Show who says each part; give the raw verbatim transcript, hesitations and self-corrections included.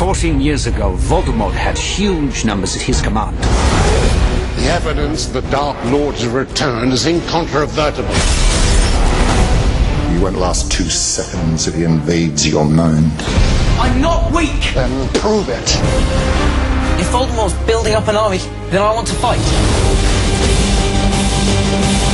Speaker 1: Fourteen years ago, Voldemort had huge numbers at his command.
Speaker 2: The evidence the Dark Lord's return is incontrovertible.
Speaker 3: You won't last two seconds if he invades your mind.
Speaker 4: I'm not weak!
Speaker 2: Then prove it.
Speaker 4: If Voldemort's building up an army, then I want to fight.